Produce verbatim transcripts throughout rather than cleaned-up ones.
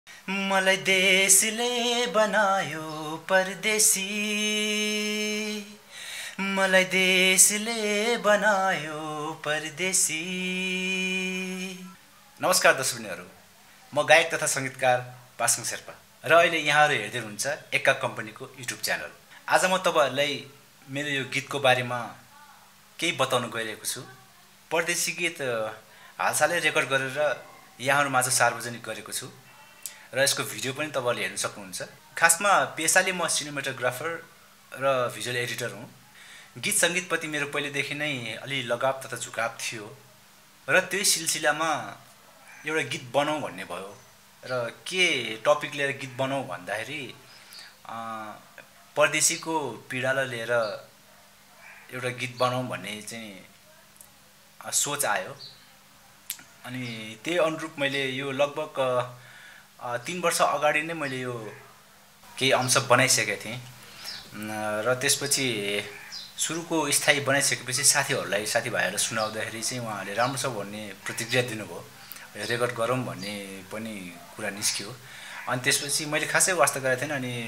मलाई देशले बनायो परदेशी, मलाई देशले बनायो परदेशी। नमस्कार दर्शकहरू, म गायक तथा सङ्गीतकार पासाङ शेर्पा र अहिले यहाँहरू हेर्दै हुनुहुन्छ एक्का कम्पनीको युट्युब च्यानल। आज म तपाईँहरूलाई मेरो यो गीतको बारेमा केही बताउन गइरहेको छु। परदेशी गीत हालसालै रेकर्ड गरेर यहाँहरू माझ सार्वजनिक गरेको छु र यसको भिडियो पनि तपाईँले हेर्न सक्नुहुन्छ। खासमा पेसाले म सिनेमाटोग्राफर र भिजुअल एडिटर हुँ। गीत सङ्गीतप्रति मेरो पहिलेदेखि नै अलि लगाव तथा झुकाव थियो र त्यही सिलसिलामा एउटा गीत बनाऊ भन्ने भयो र के टपिक लिएर गीत बनाऊ भन्दाखेरि परदेशीको पीडालाई लिएर एउटा गीत बनाऊ भन्ने चाहिँ सोच आयो। अनि त्यही अनुरूप मैले यो लगभग तीन वर्ष अगाडि नै मैले यो केही अंश बनाइसकेको थिएँ र त्यसपछि सुरुको स्थायी बनाइसकेपछि साथीहरूलाई साथीभाइहरूलाई सुनाउँदाखेरि चाहिँ उहाँहरूले राम्रो छ भन्ने प्रतिक्रिया दिनुभयो, रेकर्ड गरौँ भन्ने पनि कुरा निस्क्यो। अनि त्यसपछि मैले खासै वास्ता गरेको थिएन। अनि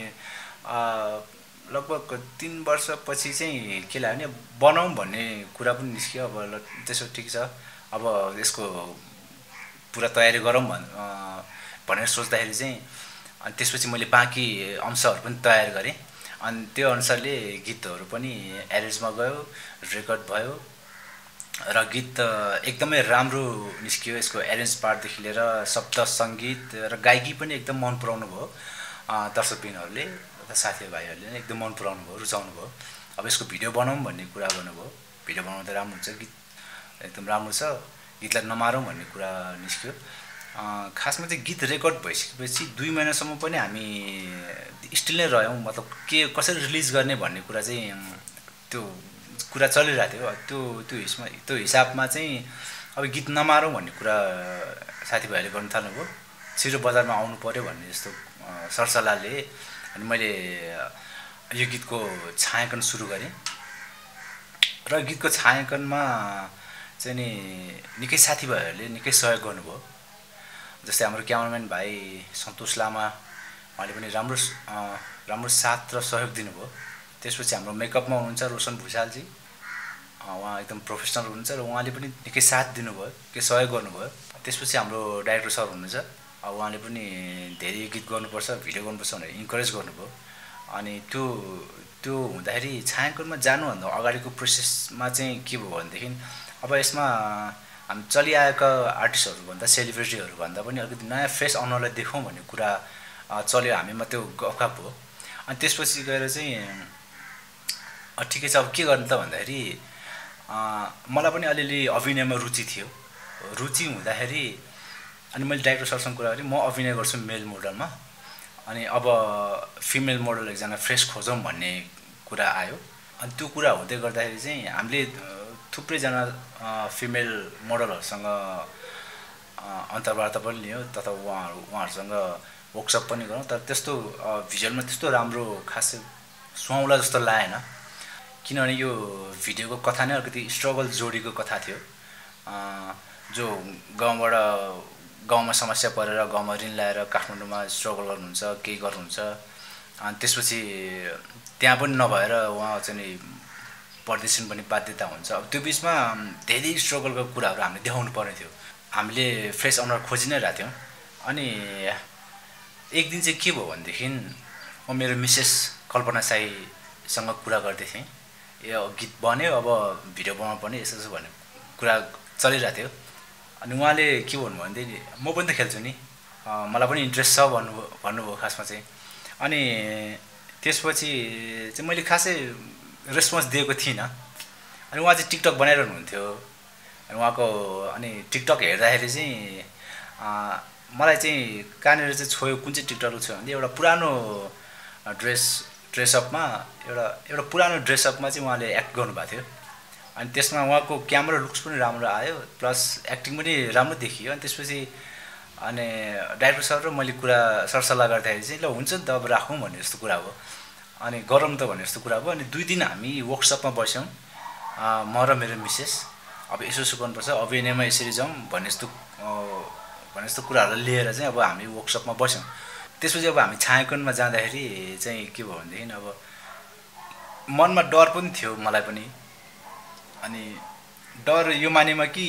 लगभग तीन वर्षपछि चाहिँ के लाग्यो भने बनाऊँ भन्ने कुरा पनि निस्क्यो। अब त्यसो ठिक छ, अब यसको पुरा तयारी गरौँ भन् भनेर सोच्दाखेरि चाहिँ अनि त्यसपछि मैले बाँकी अंशहरू पनि तयार गरेँ। अनि त्यो अनुसारले गीतहरू पनि एरेन्जमा गयो, रेकर्ड भयो र गीत एकदमै राम्रो निस्क्यो। यसको एरेन्ज पार्टदेखि लिएर शब्द सङ्गीत र गायकी पनि एकदम मन पराउनु भयो दर्शकबिनहरूले तथा साथीभाइहरूले नै एकदम मन पराउनु भयो, रुचाउनु भयो। अब यसको भिडियो बनाऊँ भन्ने कुरा गर्नुभयो। भिडियो बनाउँदा राम्रो हुन्छ, गीत एकदम राम्रो छ, गीतलाई नमारौँ भन्ने कुरा निस्क्यो। खासमा चाहिँ गीत रेकर्ड भइसकेपछि दुई महिनासम्म पनि हामी स्टिल नै रह्यौँ। मतलब के कसरी रिलिज गर्ने भन्ने कुरा चाहिँ त्यो कुरा चलिरहेको थियो। त्यो त्यो हिसमा त्यो हिसाबमा चाहिँ अब गीत नमारौँ भन्ने कुरा साथीभाइहरूले गर्न थाल्नुभयो। छिटो बजारमा आउनु पऱ्यो भन्ने जस्तो सरसल्लाहले अनि मैले यो गीतको छायाङ्कन सुरु गरेँ र गीतको छायाङ्कनमा चाहिँ नि निकै साथीभाइहरूले निकै सहयोग गर्नुभयो। जस्तै हाम्रो क्यामराम्यान भाइ सन्तोष लामा, उहाँले पनि राम्रो राम्रो साथ र सहयोग दिनुभयो। त्यसपछि हाम्रो मेकअपमा हुनुहुन्छ रोशन भुषालजी, उहाँ एकदम प्रोफेसनल हुनुहुन्छ र उहाँले पनि निकै साथ दिनुभयो, के सहयोग गर्नुभयो। त्यसपछि हाम्रो डाइरेक्टर सर हुनुहुन्छ, उहाँले पनि धेरै गीत गर्नुपर्छ, भिडियो गर्नुपर्छ भनेर इन्करेज गर्नुभयो। अनि त्यो त्यो हुँदाखेरि छायाङ्कनमा जानुभन्दा अगाडिको प्रोसेसमा चाहिँ के भयो भनेदेखि अब यसमा हामी चलिआएका आर्टिस्टहरूभन्दा सेलिब्रिटीहरूभन्दा पनि अलिकति नयाँ फ्रेस अनुहारलाई देखाउँ भन्ने कुरा चल्यो, हामीमा त्यो गफा भयो। अनि त्यसपछि गएर चाहिँ ठिकै छ, अब के गर्नु त भन्दाखेरि मलाई पनि अलिअलि अभिनयमा रुचि थियो। रुचि हुँदाखेरि अनि मैले डाइरेक्टर सरसँग कुरा गरेँ, म अभिनय गर्छु मेल मोडलमा, अनि अब फिमेल मोडल एकजना फ्रेस खोजौँ भन्ने कुरा आयो। अनि त्यो कुरा हुँदै गर्दाखेरि चाहिँ हामीले थुप्रैजना फिमेल मोडलहरूसँग अन्तर्वार्ता पनि लियौँ तथा उहाँहरू उहाँहरूसँग वर्कसप पनि गरौँ। तर त्यस्तो भिजुअलमा त्यस्तो राम्रो खासै सुहाउला जस्तो लागेन, किनभने यो भिडियोको कथा नै अलिकति स्ट्रगल जोडीको कथा थियो। जो गाउँबाट गाउँमा समस्या परेर गाउँमा ऋण ल्याएर काठमाडौँमा स्ट्रगल गर्नुहुन्छ, केही गर्नुहुन्छ। अनि त्यसपछि त्यहाँ पनि नभएर उहाँ चाहिँ नि परदेशिन पनि बाध्यता हुन्छ। अब त्यो बिचमा धेरै स्ट्रगलको कुराहरू हामीले देखाउनु पर्ने थियो। हामीले फ्रेस अनुहार खोजि नै रहेको थियौँ। अनि एक दिन चाहिँ के भयो भनेदेखि म मेरो मिसेस कल्पना साईसँग कुरा गर्दै थिएँ, यो गीत बन्यो, अब भिडियो बनाउनु पर्ने यसो यसो भन्ने कुरा चलिरहेको थियो। अनि उहाँले के भन्नुभयो भनेदेखि म पनि त खेल्छु नि, मलाई पनि इन्ट्रेस्ट छ भन्नुभयो भन्नुभयो खासमा चाहिँ। अनि त्यसपछि चाहिँ मैले खासै रेस्पोन्स दिएको थिइनँ। अनि उहाँ चाहिँ टिकटक बनाइरहनु हुन्थ्यो। अनि उहाँको अनि टिकटक हेर्दाखेरि चाहिँ मलाई चाहिँ कहाँनिर चाहिँ छोयो, कुन चाहिँ टिकटक छोयो भने एउटा पुरानो ड्रेस ड्रेसअपमा एउटा एउटा पुरानो ड्रेसअपमा चाहिँ उहाँले एक्ट गर्नुभएको थियो। अनि त्यसमा उहाँको क्यामेरा लुक्स पनि राम्रो आयो, प्लस एक्टिङ पनि राम्रो देखियो। अनि त्यसपछि अनि डाइरेक्टर सर र मैले कुरा सरसल्लाह गर्दाखेरि चाहिँ ल हुन्छ नि त अब राखौँ भन्ने जस्तो कुरा हो, अनि गरौँ त भन्ने जस्तो कुरा भयो। अनि दुई दिन हामी वर्कसपमा बस्यौँ, म र मेरो मिसेस। अब यसो यसो गर्नुपर्छ, अभिनयमा यसरी जाउँ भन्ने जस्तो भने जस्तो कुराहरू लिएर चाहिँ अब हामी वर्कसपमा बस्यौँ। त्यसपछि अब हामी छायाङ्कनमा जाँदाखेरि चाहिँ के भयो भनेदेखि अब मनमा डर पनि थियो मलाई पनि। अनि डर यो मानेमा कि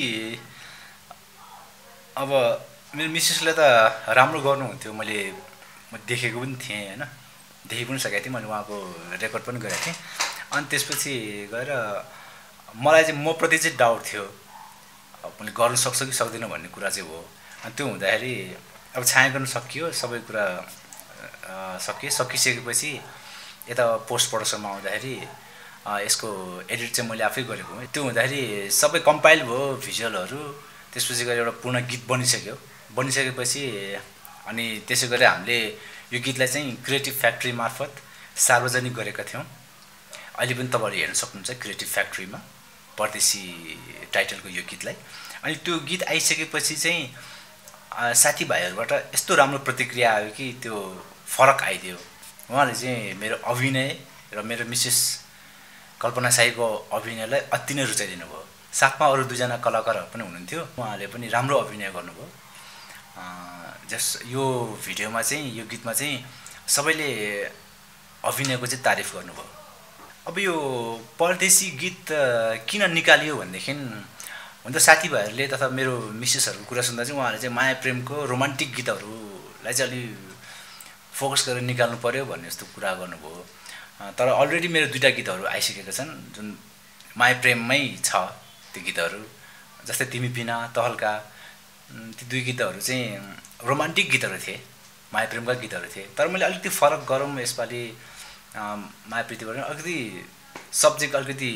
अब मेरो मिसेसले त राम्रो गर्नुहुन्थ्यो, मैले म देखेको पनि थिएँ होइन, देखि पनि सकेको थिएँ, मैले उहाँको रेकर्ड पनि गरेको थिएँ। अनि त्यसपछि गएर मलाई चाहिँ म प्रति चाहिँ डाउट थियो, अब मैले गर्न सक्छु कि सक्दिनँ भन्ने कुरा चाहिँ हो। अनि त्यो हुँदाखेरि अब छायाङ्कन सकियो, सबै कुरा सकियो। सकिसकेपछि यता पोस्ट प्रडक्सनमा आउँदाखेरि यसको एडिट चाहिँ मैले आफै गरेको हुँ। त्यो हुँदाखेरि सबै कम्पाइल भयो भिजुअलहरू, त्यसपछि गएर एउटा पूर्ण गीत बनिसक्यो। बनिसकेपछि अनि त्यसै गरी हामीले यो गीतलाई चाहिँ क्रिएटिभ फ्याक्ट्री मार्फत सार्वजनिक गरेका थियौँ। अहिले पनि तपाईँहरू हेर्न सक्नुहुन्छ क्रिएटिभ फ्याक्ट्रीमा परदेशी टाइटलको यो गीतलाई। अनि त्यो गीत आइसकेपछि चाहिँ साथीभाइहरूबाट यस्तो राम्रो प्रतिक्रिया आयो कि त्यो फरक आइदियो। उहाँले चाहिँ मेरो अभिनय र मेरो मिसेस कल्पना साईको अभिनयलाई अति नै रुचाइदिनु भयो। साथमा अरू दुईजना कलाकारहरू पनि हुनुहुन्थ्यो, उहाँहरूले पनि राम्रो अभिनय गर्नुभयो। जस यो भिडियोमा चाहिँ यो गीतमा चाहिँ सबैले अभिनयको चाहिँ तारिफ गर्नुभयो। अब यो परदेशी गीत किन निकालियो भनेदेखि हुन त साथीभाइहरूले तथा मेरो मिसेसहरूको कुरा सुन्दा चाहिँ उहाँहरूले चाहिँ माया प्रेमको रोमान्टिक गीतहरूलाई चाहिँ अलि फोकस गरेर निकाल्नु पर्यो भन्ने जस्तो कुरा गर्नुभयो। तर अलरेडी मेरो दुईवटा गीतहरू आइसकेका छन् जुन माया प्रेममै छ। त्यो गीतहरू जस्तै तिमी बिना, तहल्का, ती दुई गीतहरू चाहिँ रोमान्टिक गीतहरू थिए, माया प्रेमका गीतहरू थिए। तर मैले अलिकति फरक गरौँ यसपालि माया प्रीतिबाट अलिकति सब्जेक्ट अलिकति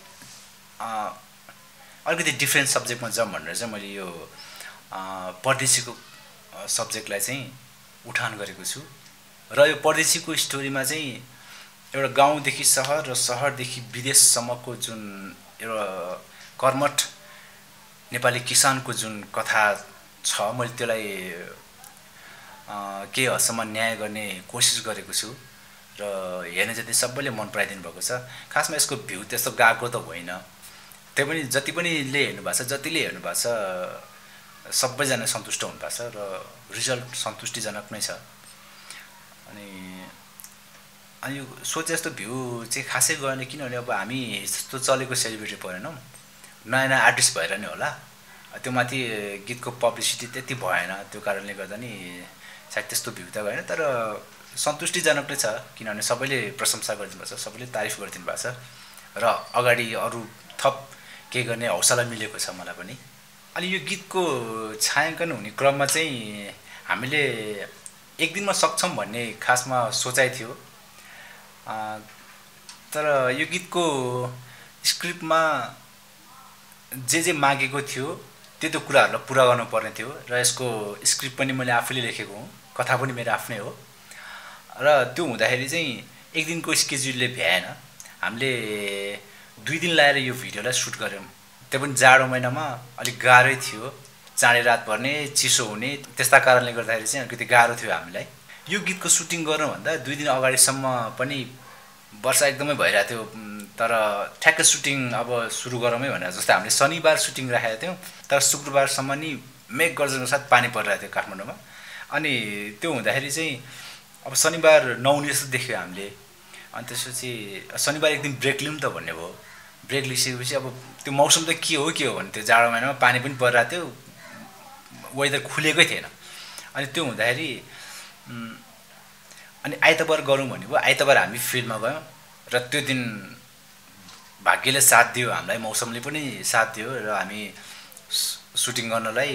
अलिकति डिफ्रेन्ट सब्जेक्टमा जाउँ भनेर चाहिँ मैले यो परदेशीको सब्जेक्टलाई चाहिँ उठान गरेको छु। र यो परदेशीको स्टोरीमा चाहिँ एउटा गाउँदेखि सहर र सहरदेखि विदेशसम्मको जुन एउटा कर्मठ नेपाली किसानको जुन कथा छ, मैले त्यसलाई केही हदसम्म न्याय गर्ने कोसिस गरेको छु र हेर्ने जति सबैले मन पराइदिनु भएको छ। खासमा यसको भ्यू त्यस्तो गएको त होइन, त्यही पनि जति पनि ले हेर्नु भएको छ, जतिले हेर्नु भएको छ सबैजना सन्तुष्ट हुनु भएको छ र रिजल्ट सन्तुष्टिजनक नै छ। अनि अनि यो सोचे जस्तो भ्यू चाहिँ खासै गएन, किनभने अब हामी जस्तो चलेको सेलिब्रिटी परेनौँ, नयाँ नयाँ आर्टिस्ट भएर नि होला। त्यो माथि गीतको पब्लिसिटी त्यति भएन, त्यो कारणले गर्दा नि सायद त्यस्तो भ्यू त गएन। तर सन्तुष्टिजनक नै छ, किनभने सबैले प्रशंसा गरिदिनु भएको छ, सबैले तारिफ गरिदिनु भएको छ र अगाडि अरू थप केही गर्ने हौसला मिलेको छ मलाई पनि। अनि यो गीतको छायाङ्कन हुने क्रममा चाहिँ हामीले एक दिनमा सक्छौँ भन्ने खासमा सोचाइ थियो। तर यो गीतको स्क्रिप्टमा जे जे मागेको थियो त्यो त्यो कुराहरूलाई पुरा गर्नुपर्ने थियो र यसको स्क्रिप्ट पनि मैले आफैले लेखेको हुँ, कथा पनि मेरो आफ्नै हो। र त्यो हुँदाखेरि चाहिँ एक दिनको स्केड्युलले भ्याएन। हामीले दुई दिन लाएर यो भिडियोलाई सुट गऱ्यौँ, त्यो पनि जाडो महिनामा। अलिक गाह्रै थियो, चाँडै रात पर्ने, चिसो हुने, त्यस्ता कारणले गर्दाखेरि चाहिँ अलिकति गाह्रो थियो हामीलाई। यो गीतको सुटिङ गर्नुभन्दा दुई दिन अगाडिसम्म पनि वर्षा एकदमै भइरहेको थियो, तर ठ्याक्कै सुटिङ अब सुरु गरौँ है भनेर जस्तै हामीले शनिबार सुटिङ राखेका थियौँ, तर शुक्रबारसम्म नि मेघ गर्जनको साथ पानी परिरहेको थियो काठमाडौँमा। अनि त्यो हुँदाखेरि चाहिँ अब शनिबार नहुने जस्तो देख्यो हामीले। अनि त्यसपछि शनिबार एक दिन ब्रेक लिउँ त भन्ने भयो। ब्रेक लिइसकेपछि अब त्यो मौसम त के हो के हो भने त्यो जाडो महिनामा पानी पनि परिरहेको थियो, वेदर खुलेकै थिएन। अनि त्यो हुँदाखेरि अनि आइतबार गरौँ भन्ने भयो। आइतबार हामी फिल्डमा गयौँ र त्यो दिन भाग्यले साथ दियो, हामीलाई मौसमले पनि साथ दियो र हामी सुटिङ गर्नलाई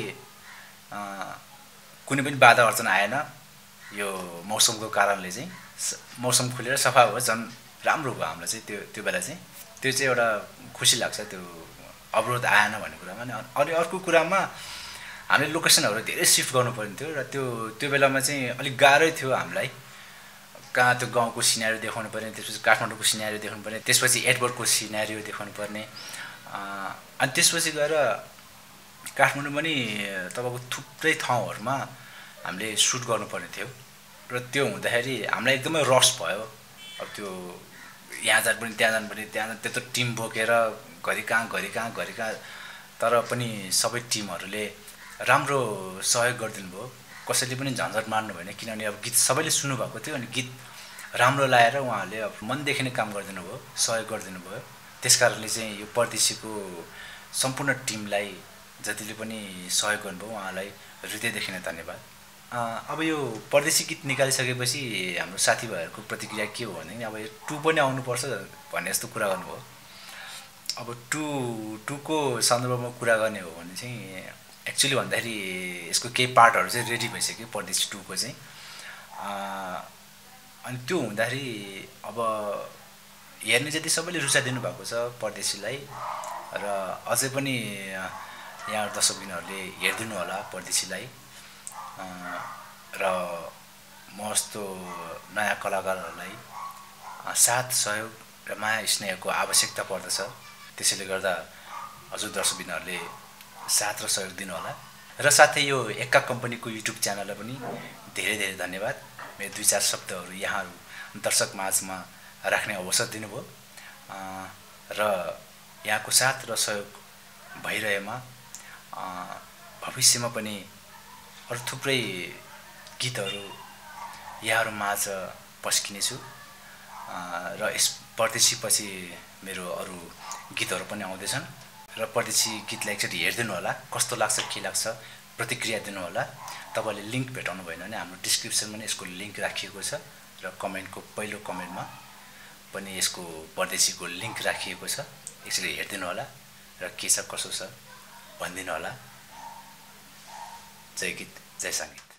कुनै पनि बाधा अर्चना आएन। यो मौसमको कारणले चाहिँ मौसम खुलेर सफा भयो, झन् राम्रो भयो हामीलाई चाहिँ त्यो त्यो बेला चाहिँ। त्यो चाहिँ एउटा खुसी लाग्छ त्यो अवरोध आएन भन्ने कुरामा। अनि अर्को कुरामा हामीले लोकेसनहरू धेरै सिफ्ट गर्नुपर्ने थियो र त्यो त्यो बेलामा चाहिँ अलिक गाह्रै थियो हामीलाई। कहाँ त्यो गाउँको सिनेरियो देखाउनु पर्ने, त्यसपछि काठमाडौँको सिनेरियो देखाउनु पर्ने, त्यसपछि एयरपोर्टको सिनेरियो देखाउनु पर्ने। अनि त्यसपछि गएर काठमाडौँमा नि तपाईँको थुप्रै ठाउँहरूमा हामीले सुट गर्नुपर्ने थियो र त्यो हुँदाखेरि हामीलाई एकदमै रस भयो। अब त्यो यहाँ जानुपर्ने, त्यहाँ जानुपर्ने, त्यहाँ त्यत्रो टिम बोकेर घरि कहाँ घरि कहाँ घरि कहाँ, तर पनि सबै टिमहरूले राम्रो सहयोग गरिदिनु भयो। कसैले पनि झन्झट मार्नु भएन, किनभने अब गीत सबैले सुन्नुभएको थियो अनि गीत राम्रो लगाएर उहाँहरूले अब मनदेखि नै काम गरिदिनु भयो, सहयोग गरिदिनु भयो। त्यस कारणले चाहिँ यो परदेशीको सम्पूर्ण टिमलाई जतिले पनि सहयोग गर्नुभयो उहाँलाई हृदयदेखि नै धन्यवाद। अब यो परदेशी गीत निकालिसकेपछि हाम्रो साथीभाइहरूको प्रतिक्रिया के हो भनेदेखि अब यो टु पनि आउनुपर्छ भन्ने जस्तो कुरा गर्नुभयो। अब टु टुको सन्दर्भमा कुरा गर्ने हो भने चाहिँ एक्चुअली भन्दाखेरि यसको केही पार्टहरू चाहिँ रेडी भइसक्यो परदेशी टुको चाहिँ। अनि त्यो हुँदाखेरि अब हेर्ने जति सबैले रुचाइदिनु भएको छ परदेशीलाई, र अझै पनि यहाँ दर्शकबिनहरूले हेरिदिनु होला परदेशीलाई। र म जस्तो नयाँ कलाकारहरूलाई साथ सहयोग र माया स्नेहको आवश्यकता पर्दछ। त्यसैले गर्दा हजुर दर्शकबिनहरूले साथ र सहयोग दिनु होला। र साथै यो एक्का कम्पनीको युट्युब च्यानललाई पनि धेरै धेरै धन्यवाद। मेरो दुई चार शब्दहरू यहाँहरू दर्शक माझमा राख्ने अवसर दिनुभयो र यहाँको साथ र सहयोग भइरहेमा भविष्यमा पनि अरू थुप्रै गीतहरू यहाँहरू माझ पस्किनेछु र यस परदेशीपछि मेरो अरू गीतहरू पनि आउँदैछन् र परदेशी गीतलाई एकचोटि हेरिदिनु होला, कस्तो लाग्छ के लाग्छ प्रतिक्रिया दिनु होला। तपाईँले लिङ्क भेटाउनु भएन भने हाम्रो डिस्क्रिप्सनमा नै यसको लिङ्क राखिएको छ र कमेन्टको पहिलो कमेन्टमा पनि यसको परदेशीको लिङ्क राखिएको छ। यसरी हेरिदिनु होला र के छ कसो छ भनिदिनु होला। जय गीत जय सङ्गीत।